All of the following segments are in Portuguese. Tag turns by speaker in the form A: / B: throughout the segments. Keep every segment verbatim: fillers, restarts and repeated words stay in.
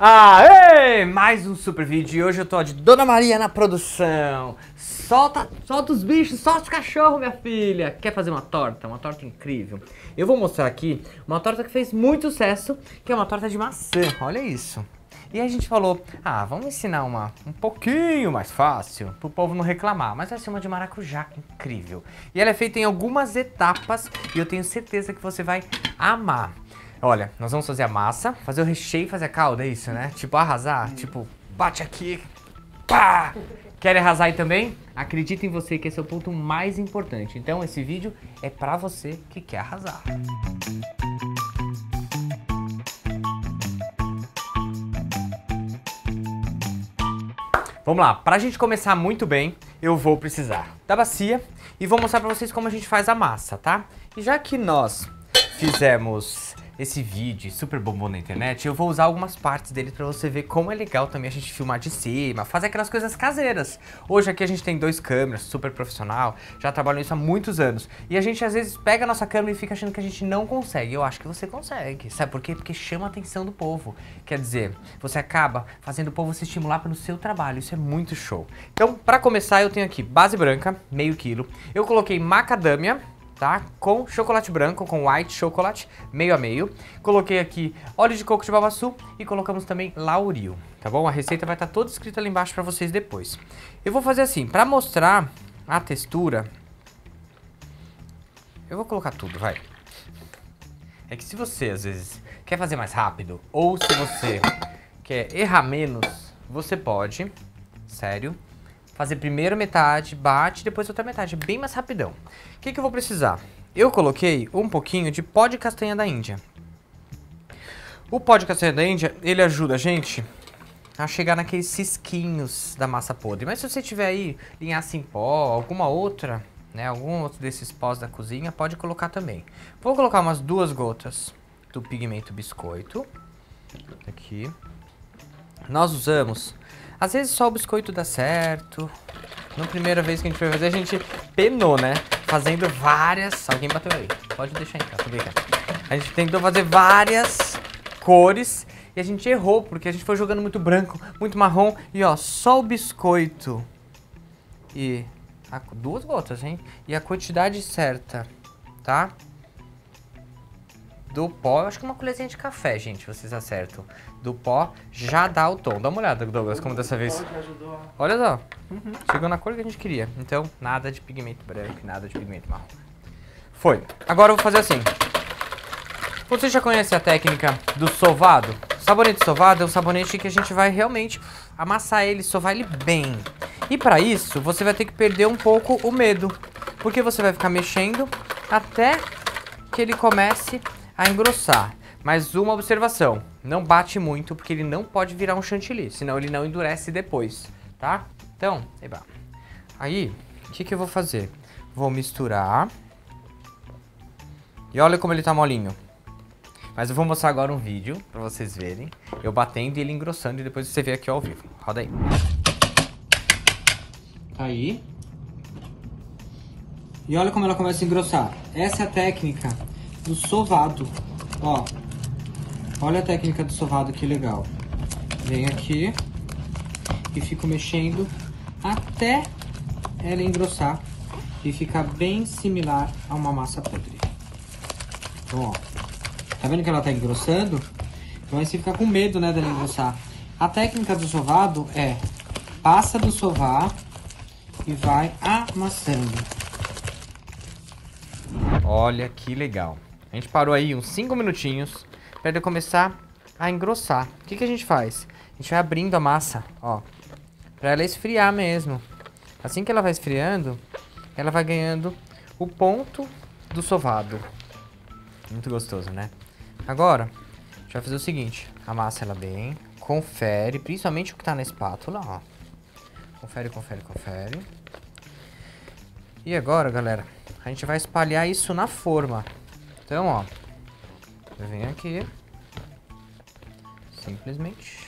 A: Aê! Mais um super vídeo e hoje eu tô de Dona Maria na produção. Solta, solta os bichos, solta os cachorros, minha filha. Quer fazer uma torta? Uma torta incrível. Eu vou mostrar aqui uma torta que fez muito sucesso, que é uma torta de maçã. Olha isso. E aí a gente falou, ah, vamos ensinar uma um pouquinho mais fácil, pro povo não reclamar. Mas vai ser uma de maracujá, incrível. E ela é feita em algumas etapas e eu tenho certeza que você vai amar. Olha, nós vamos fazer a massa, fazer o recheio e fazer a calda, é isso, né? Tipo, arrasar, tipo, bate aqui, pá! Quer arrasar aí também? Acredita em você que esse é o ponto mais importante. Então esse vídeo é pra você que quer arrasar. Vamos lá, pra gente começar muito bem, eu vou precisar da bacia e vou mostrar pra vocês como a gente faz a massa, tá? E já que nós fizemos esse vídeo super bombom na internet, eu vou usar algumas partes dele pra você ver como é legal também a gente filmar de cima, fazer aquelas coisas caseiras. Hoje aqui a gente tem dois câmeras, super profissional, já trabalho nisso há muitos anos. E a gente às vezes pega a nossa câmera e fica achando que a gente não consegue. Eu acho que você consegue. Sabe por quê? Porque chama a atenção do povo. Quer dizer, você acaba fazendo o povo se estimular pelo seu trabalho. Isso é muito show. Então, pra começar, eu tenho aqui base branca, meio quilo. Eu coloquei macadâmia, tá? Com chocolate branco, com white chocolate, meio a meio. Coloquei aqui óleo de coco de babaçu e colocamos também lauril, tá bom? A receita vai estar toda escrita ali embaixo pra vocês depois. Eu vou fazer assim, pra mostrar a textura, eu vou colocar tudo, vai. É que se você, às vezes, quer fazer mais rápido, ou se você quer errar menos, você pode, sério, fazer primeiro metade, bate, depois outra metade, bem mais rapidão. O que que eu vou precisar? Eu coloquei um pouquinho de pó de castanha da Índia. O pó de castanha da Índia, ele ajuda a gente a chegar naqueles cisquinhos da massa podre. Mas se você tiver aí linhaça em pó, alguma outra, né, algum outro desses pós da cozinha, pode colocar também. Vou colocar umas duas gotas do pigmento biscoito. Aqui. Nós usamos... Às vezes só o biscoito dá certo. Na primeira vez que a gente foi fazer, a gente penou, né? Fazendo várias... Alguém bateu aí. Pode deixar entrar, tô brincando. A gente tentou fazer várias cores e a gente errou, porque a gente foi jogando muito branco, muito marrom. E ó, só o biscoito. E... A, duas gotas, hein? E a quantidade certa, tá? Do pó, eu acho que uma colherzinha de café, gente, vocês acertam. Do pó já dá o tom. Dá uma olhada, Douglas, como dessa vez. Olha só, uhum. Chegou na cor que a gente queria. Então, nada de pigmento branco e nada de pigmento marrom. Foi. Agora eu vou fazer assim. Você já conhece a técnica do sovado? O sabonete sovado é um sabonete que a gente vai realmente amassar ele, sovar ele bem. E pra isso, você vai ter que perder um pouco o medo. Porque você vai ficar mexendo até que ele comece a engrossar. Mas uma observação, não bate muito porque ele não pode virar um chantilly, senão ele não endurece depois, tá? Então, eba. Aí, o que que eu vou fazer? Vou misturar. E olha como ele tá molinho. Mas eu vou mostrar agora um vídeo pra vocês verem, eu batendo e ele engrossando e depois você vê aqui ao vivo. Roda aí. Aí. E olha como ela começa a engrossar. Essa é a técnica do sovado, ó, olha a técnica do sovado, que legal. Vem aqui e fico mexendo até ela engrossar e ficar bem similar a uma massa podre. Então, ó, tá vendo que ela tá engrossando? Então aí você fica com medo, né, dela engrossar. A técnica do sovado é, passa do sovar e vai amassando. Olha que legal. A gente parou aí uns cinco minutinhos para ele começar a engrossar. O que que a gente faz? A gente vai abrindo a massa, ó, para ela esfriar mesmo. Assim que ela vai esfriando, ela vai ganhando o ponto do sovado. Muito gostoso, né? Agora, a gente vai fazer o seguinte. Amassa ela bem, confere, principalmente o que tá na espátula, ó. Confere, confere, confere. E agora, galera, a gente vai espalhar isso na forma. Então, ó, eu venho aqui, simplesmente,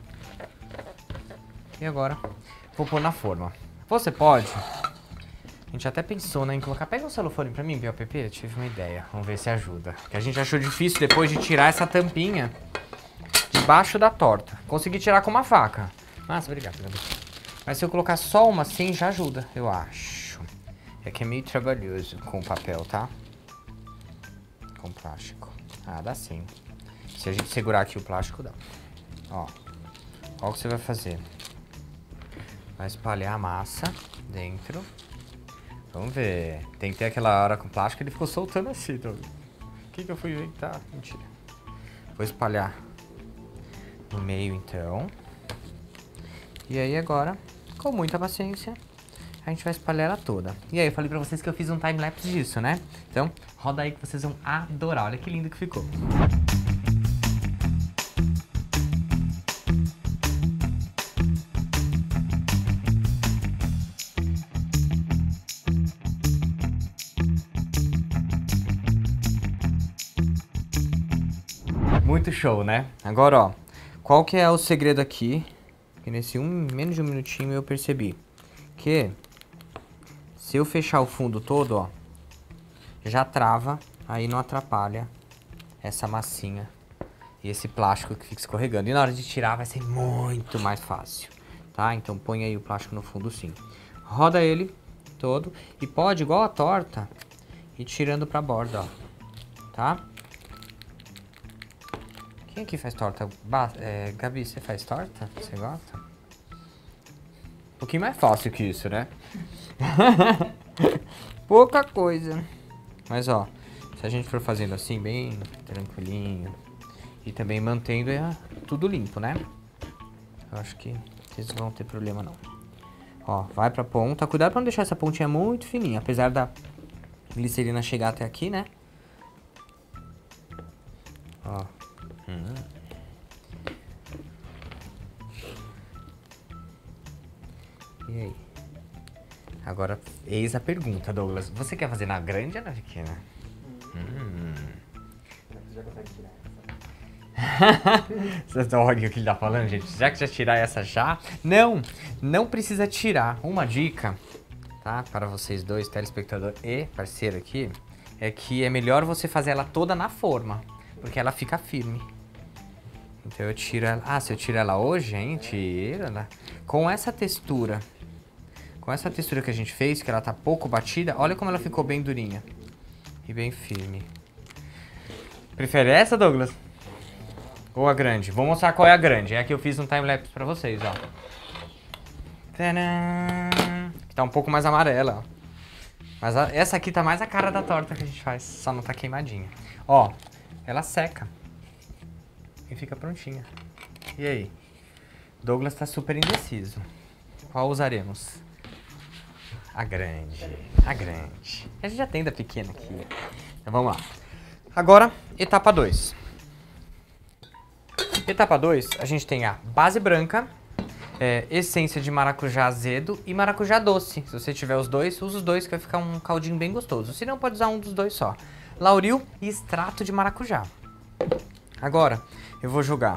A: e agora vou pôr na forma. Você pode, a gente até pensou, né, em colocar, pega um celofane pra mim, P O P P, eu tive uma ideia, vamos ver se ajuda. Que a gente achou difícil depois de tirar essa tampinha, de debaixo da torta. Consegui tirar com uma faca. Nossa, obrigado, Gabi. Mas se eu colocar só uma assim, já ajuda, eu acho. É que é meio trabalhoso com o papel, tá? Com plástico. Ah, dá sim. Se a gente segurar aqui o plástico, dá. Ó. Ó o que você vai fazer. Vai espalhar a massa dentro. Vamos ver. Tem que ter aquela hora com plástico, ele ficou soltando assim. Então. O que que eu fui inventar? Mentira. Vou espalhar no meio, então. E aí agora, com muita paciência, a gente vai espalhar ela toda. E aí, eu falei pra vocês que eu fiz um time-lapse disso, né? Então, roda aí que vocês vão adorar. Olha que lindo que ficou. Muito show, né? Agora, ó, qual que é o segredo aqui? Que nesse um, menos de um minutinho eu percebi que se eu fechar o fundo todo, ó, já trava, aí não atrapalha essa massinha e esse plástico que fica escorregando. E na hora de tirar vai ser muito mais fácil, tá? Então põe aí o plástico no fundo sim. Roda ele todo e pode, igual a torta, ir tirando pra borda, ó, tá? Quem aqui faz torta? Ba é, Gabi, você faz torta? Você gosta? Um pouquinho mais fácil que isso, né? Pouca coisa. Mas, ó, se a gente for fazendo assim, bem tranquilinho, e também mantendo é, tudo limpo, né? Eu acho que vocês não vão ter problema, não. Ó, vai pra ponta. Cuidado pra não deixar essa pontinha muito fininha, apesar da glicerina chegar até aqui, né? Ó. Hum. E aí? Agora, eis a pergunta, Douglas. Você quer fazer na grande ou na pequena? Hum. Você já consegue tirar essa? Vocês olham o que ele tá falando, gente? Já que já tirar essa já? Não, não precisa tirar. Uma dica, tá? Para vocês dois, telespectador e parceiro aqui, é que é melhor você fazer ela toda na forma, porque ela fica firme. Então eu tiro ela... Ah, se eu tiro ela hoje, hein? Tira ela. Com essa textura, com essa textura que a gente fez, que ela tá pouco batida, olha como ela ficou bem durinha. E bem firme. Prefere essa, Douglas? Ou a grande? Vou mostrar qual é a grande. É a que eu fiz um time-lapse pra vocês, ó. Tadã! Tá um pouco mais amarela, ó. Mas a... essa aqui tá mais a cara da torta que a gente faz. Só não tá queimadinha. Ó, ela seca. E fica prontinha. E aí? Douglas tá super indeciso. Qual usaremos? A grande. A grande. A gente já tem da pequena aqui. Então vamos lá. Agora, etapa dois. Etapa dois, a gente tem a base branca, é, essência de maracujá azedo e maracujá doce. Se você tiver os dois, usa os dois que vai ficar um caldinho bem gostoso. Se não, pode usar um dos dois só. Lauril e extrato de maracujá. Agora, eu vou jogar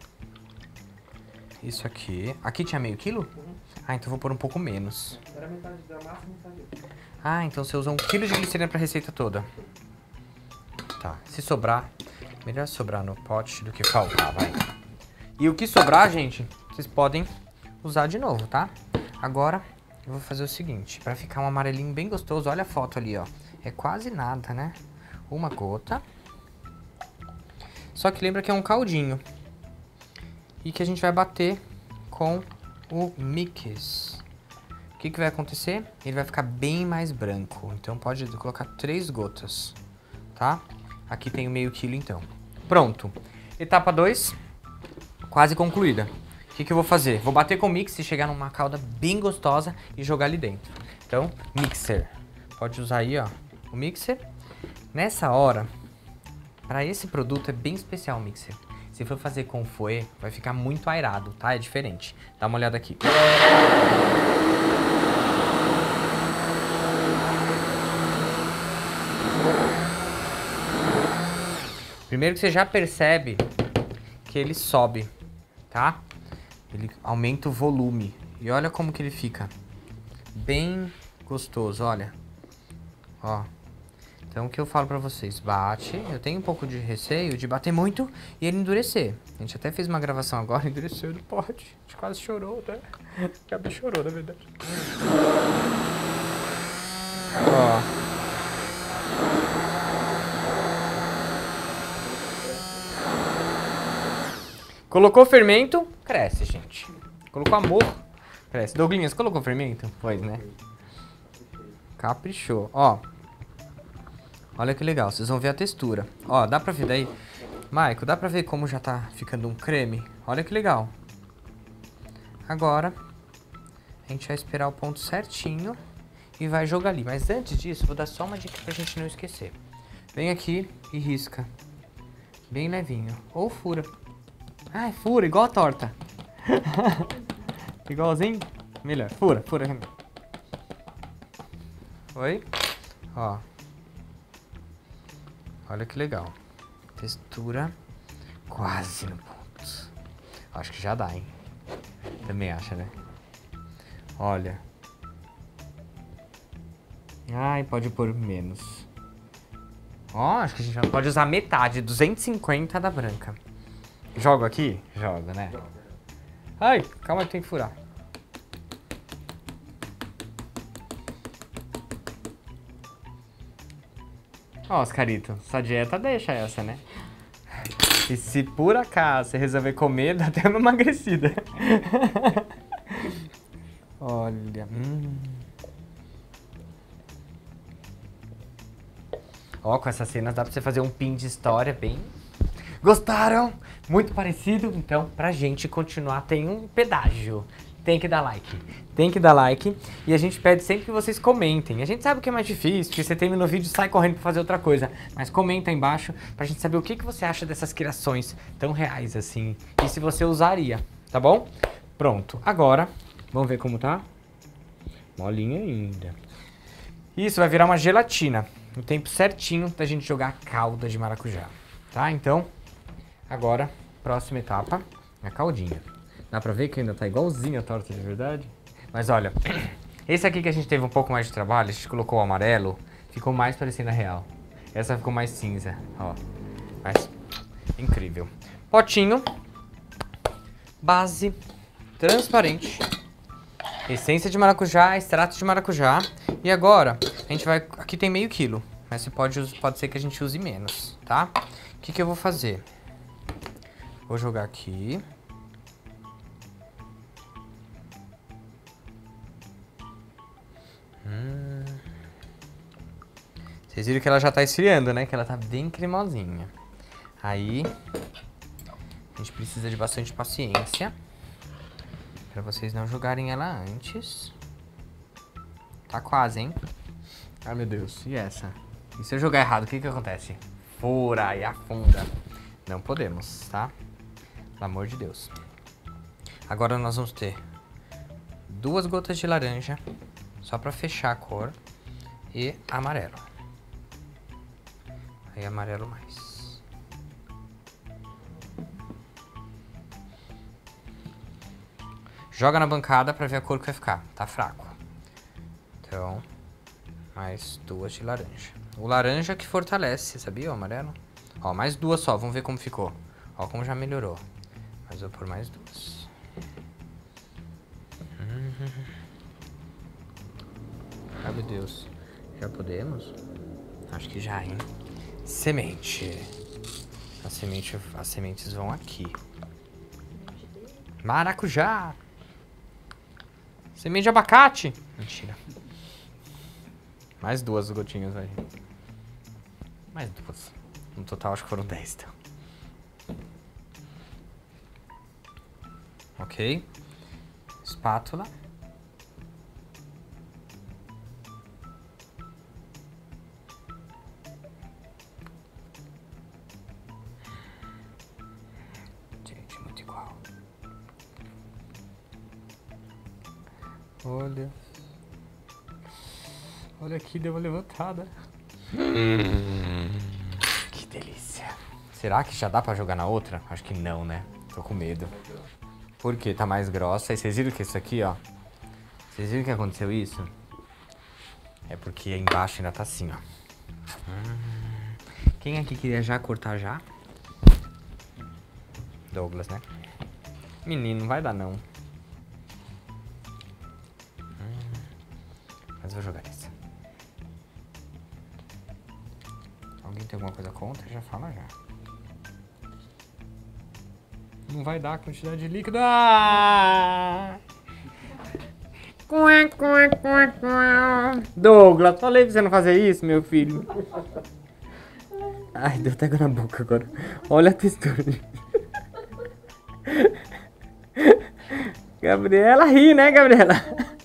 A: isso aqui. Aqui tinha meio quilo? Ah, então eu vou pôr um pouco menos.
B: Era metade da massa e metade.
A: Ah, então você usa um quilo de glicerina pra receita toda. Tá, se sobrar, melhor sobrar no pote do que faltar, vai. E o que sobrar, gente, vocês podem usar de novo, tá? Agora, eu vou fazer o seguinte, pra ficar um amarelinho bem gostoso, olha a foto ali, ó. É quase nada, né? Uma gota. Só que lembra que é um caldinho. E que a gente vai bater com o mix. O que que vai acontecer? Ele vai ficar bem mais branco. Então pode colocar três gotas, tá? Aqui tem o meio quilo então. Pronto. Etapa dois, quase concluída. O que que eu vou fazer? Vou bater com o mix e chegar numa calda bem gostosa e jogar ali dentro. Então, mixer. Pode usar aí, ó, o mixer. Nessa hora... Para esse produto é bem especial o mixer. Se for fazer com fouet, vai ficar muito airado, tá? É diferente. Dá uma olhada aqui. Primeiro que você já percebe que ele sobe, tá? Ele aumenta o volume. E olha como que ele fica. Bem gostoso, olha. Ó. Então o que eu falo pra vocês? Bate. Eu tenho um pouco de receio de bater muito e ele endurecer. A gente até fez uma gravação agora, endureceu, não pode. A gente quase chorou, né? Já me chorou, na verdade. Ó. Colocou fermento, cresce, gente. Colocou amor, cresce. Douglinhas, colocou fermento? Pois, né? Caprichou. Ó. Olha que legal, vocês vão ver a textura. Ó, dá pra ver daí? Maico, dá pra ver como já tá ficando um creme? Olha que legal. Agora, a gente vai esperar o ponto certinho e vai jogar ali. Mas antes disso, vou dar só uma dica pra gente não esquecer. Vem aqui e risca. Bem levinho. Ou fura. Ai, fura, igual a torta. Igualzinho? Melhor. Fura, fura. Oi? Ó. Olha que legal. Textura quase no ponto. Acho que já dá, hein? Também acha, né? Olha. Ai, pode pôr menos. Ó, acho que a gente pode usar metade, duzentos e cinquenta da branca. Jogo aqui? Joga, né? Ai, calma que tem que furar. Ó, Oscarito, sua dieta deixa essa, né? E se por acaso você resolver comer, dá até uma emagrecida. Olha. Hum. Ó, com essas cenas dá pra você fazer um pin de história bem... Gostaram? Muito parecido? Então, pra gente continuar, tem um pedágio. Tem que dar like. Tem que dar like. E a gente pede sempre que vocês comentem. A gente sabe que é mais difícil, porque você termina o vídeo e sai correndo pra fazer outra coisa. Mas comenta aí embaixo pra gente saber o que, que você acha dessas criações tão reais assim. E se você usaria, tá bom? Pronto. Agora, vamos ver como tá? Molinha ainda. Isso vai virar uma gelatina. No tempo certinho da gente jogar a calda de maracujá. Tá? Então... Agora, próxima etapa, a caldinha. Dá pra ver que ainda tá igualzinha a torta de verdade? Mas olha, esse aqui que a gente teve um pouco mais de trabalho, a gente colocou o amarelo, ficou mais parecendo a real. Essa ficou mais cinza, ó. Mas, incrível. Potinho, base, transparente, essência de maracujá, extrato de maracujá. E agora, a gente vai... Aqui tem meio quilo, mas você pode, pode ser que a gente use menos, tá? O que que eu vou fazer? Vou jogar aqui. Hum. Vocês viram que ela já tá esfriando, né? Que ela tá bem cremosinha. Aí, a gente precisa de bastante paciência. Pra vocês não jogarem ela antes. Tá quase, hein? Ai, meu Deus. E essa? E se eu jogar errado, o que que acontece? Fura e afunda. Não podemos, tá? Pelo amor de Deus. Agora nós vamos ter duas gotas de laranja, só pra fechar a cor, e amarelo. Aí amarelo mais. Joga na bancada pra ver a cor que vai ficar. Tá fraco. Então, mais duas de laranja. O laranja que fortalece, sabia o amarelo? Ó, mais duas só, vamos ver como ficou. Ó, como já melhorou. Mas vou pôr mais duas. Ai, meu Deus. Já podemos? Acho que já, hein? Semente. A semente. As sementes vão aqui. Maracujá. Semente de abacate. Mentira. Mais duas gotinhas, vai. Mais duas. No total, acho que foram dez, então. Ok. Espátula. Gente, muito igual. Olha. Olha aqui, deu uma levantada. Hum, que delícia. Será que já dá pra jogar na outra? Acho que não, né? Tô com medo. Porque tá mais grossa. E vocês viram que isso aqui, ó. Vocês viram que aconteceu isso? É porque aí embaixo ainda tá assim, ó. Hum. Quem aqui queria já cortar já? Douglas, né? Menino, não vai dar não. Hum. Mas vou jogar essa. Alguém tem alguma coisa contra? Já fala já. Não vai dar a quantidade de líquido. Ah! Douglas, falei pra você não fazer isso, meu filho. Ai, deu até água na boca agora. Olha a textura. Gabriela ri, né, Gabriela?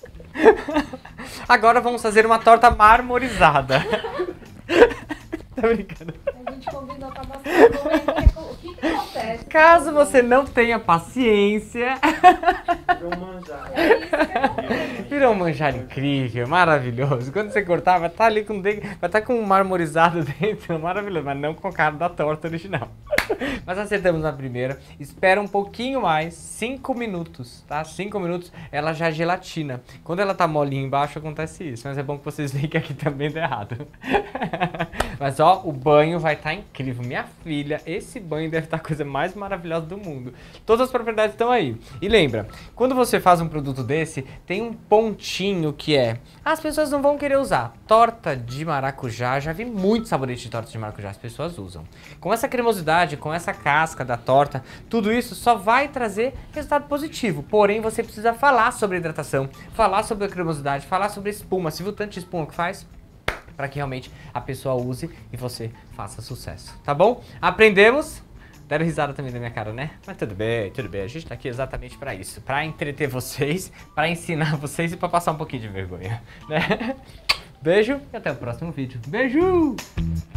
A: Agora vamos fazer uma torta marmorizada. Tá brincando?
C: A gente combinou pra mostrar como é que, o que, que acontece.
A: Caso você não tenha paciência...
B: Virou manjar.
C: É isso que acontece.
A: Virou um manjar incrível, maravilhoso. Quando você cortar, vai estar ali com dentro, vai estar com um marmorizado dentro, maravilhoso, mas não com a cara da torta original. Mas acertamos na primeira. Espera um pouquinho mais, cinco minutos, tá? cinco minutos, ela já gelatina. Quando ela tá molinha embaixo, acontece isso. Mas é bom que vocês veem que aqui também dá errado. Mas ó, o banho vai estar incrível. Minha filha, esse banho deve estar a coisa mais maravilhosa do mundo. Todas as propriedades estão aí. E lembra, quando você faz um produto desse, tem um pontinho que é... As pessoas não vão querer usar. Torta de maracujá, já vi muito sabonete de torta de maracujá, as pessoas usam. Com essa cremosidade, com essa casca da torta, tudo isso só vai trazer resultado positivo. Porém, você precisa falar sobre hidratação, falar sobre a cremosidade, falar sobre a espuma. Se viu tanto de espuma que faz? Para que realmente a pessoa use e você faça sucesso, tá bom? Aprendemos? Deram risada também da minha cara, né? Mas tudo bem, tudo bem. A gente tá aqui exatamente pra isso. Pra entreter vocês, pra ensinar vocês e pra passar um pouquinho de vergonha, né? Beijo e até o próximo vídeo. Beijo!